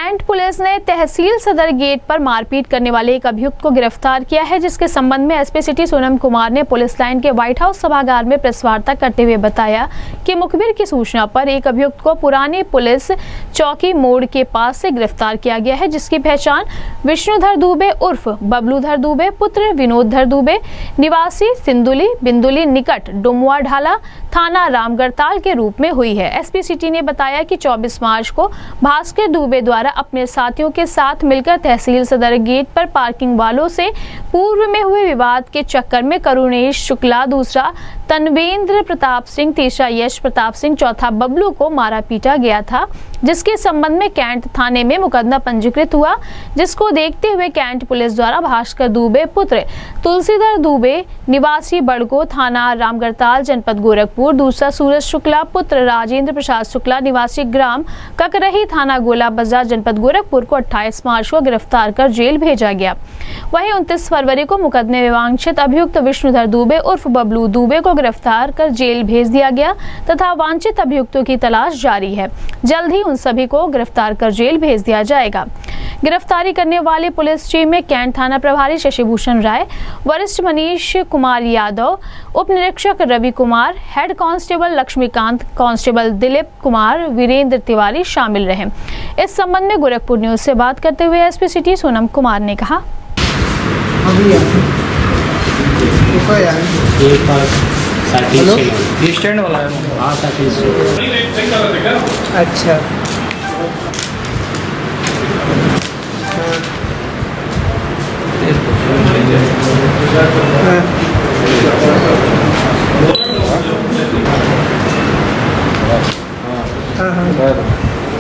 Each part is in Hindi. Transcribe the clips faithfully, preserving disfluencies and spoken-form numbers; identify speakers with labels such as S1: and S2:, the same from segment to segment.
S1: कैंट पुलिस ने तहसील सदर गेट पर मारपीट करने वाले एक अभियुक्त को गिरफ्तार किया है, जिसके संबंध में एसपी सिटी सोनम कुमार ने पुलिस लाइन के व्हाइट हाउस सभागार में प्रेस वार्ता करते हुए बताया कि मुखबिर की सूचना पर एक अभियुक्त को पुरानी पुलिस चौकी मोड़ के पास से गिरफ्तार किया गया है, जिसकी पहचान विष्णुधर दुबे उर्फ बबलूधर दुबे पुत्र विनोदधर दुबे निवासी सिंदुली बिंदुली निकट डुमवा ढाला थाना रामगढ़ताल के रूप में हुई है। एसपी सिटी ने बताया कि चौबीस मार्च को भास्कर दुबे द्वारा अपने साथियों के साथ मिलकर तहसील सदर गेट पर पार्किंग वालों से पूर्व में हुए विवाद के चक्कर में करुणेश शुक्ला, दूसरा तनवेंद्र प्रताप सिंह, तीसरा यश प्रताप सिंह, चौथा बबलू को मारा पीटा गया था, जिसके संबंध में कैंट थाने में मुकदमा पंजीकृत हुआ, जिसको देखते हुए कैंट पुलिस द्वारा भास्कर दुबे पुत्र तुलसीधर दुबे निवासी बड़को थाना रामगढ़ताल जनपद गोरखपुर, दूसरा सूरज शुक्ला पुत्र राजेंद्र प्रसाद शुक्ला निवासी ग्राम ककरही थाना गोला बाजार जनपद गोरखपुर को अट्ठाईस मार्च को गिरफ्तार कर जेल भेजा गया। वहीं उनतीस फरवरी को मुकदमे में वांछित अभियुक्त विष्णुधर दुबे उर्फ बबलू दुबे को गिरफ्तार कर जेल भेज दिया गया तथा वांछित अभियुक्तों की तलाश जारी है। जल्द ही उन सभी को गिरफ्तार कर जेल भेज दिया जाएगा। गिरफ्तारी करने वाली पुलिस टीम में कैंट थाना प्रभारी शशिभूषण राय, वरिष्ठ मनीष कुमार यादव, उप निरीक्षक Ravi Kumar, head constable Laxmikant, constable Dilip Kumar, Virendra Tiwari शामिल रहे। इस संबंध में गोरखपुर न्यूज से बात करते हुए एसपी सिटी सोनम कुमार ने कहा,
S2: ये स्टैंड वाला है। हाँ अच्छा हाँ हाँ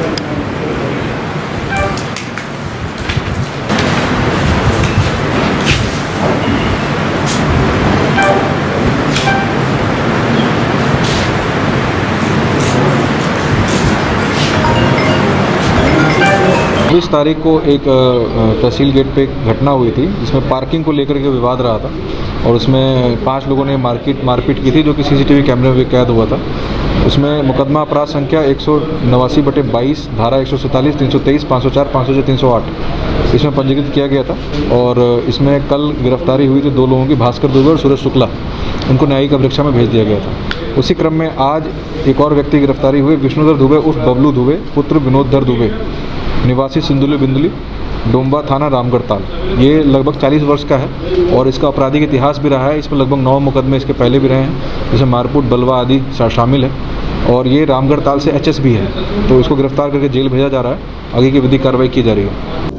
S3: बीस तारीख को एक तहसील गेट पे एक घटना हुई थी, जिसमें पार्किंग को लेकर के विवाद रहा था और उसमें पांच लोगों ने मारपीट मारपीट की थी, जो कि सीसीटीवी कैमरे में कैद हुआ था। उसमें मुकदमा अपराध संख्या एक सौ नवासी बटे बाईस, धारा एक सौ सैंतालीस, तीन सौ तेईस, पाँच सौ चार, पाँच सौ छः, तीन सौ आठ इसमें पंजीकृत किया गया था। और इसमें कल गिरफ्तारी हुई थी दो लोगों की, भास्कर दुबे और सूरज शुक्ला, उनको न्यायिक अभिरक्षा में भेज दिया गया था। उसी क्रम में आज एक और व्यक्ति की गिरफ्तारी हुई, विष्णुधर दुबे उर्फ बबलू दुबे पुत्र विनोदधर दुबे निवासी सिंदुली बिंदुली डोंबा थाना रामगढ़ताल। ये लगभग चालीस वर्ष का है और इसका आपराधिक इतिहास भी रहा है। इस पर लगभग नौ मुकदमे इसके पहले भी रहे हैं, जैसे मारकूट, बलवा आदि शामिल है। और ये रामगढ़ताल से एचएस भी है, तो इसको गिरफ्तार करके जेल भेजा जा रहा है। आगे की विधिक कार्रवाई की जा रही है।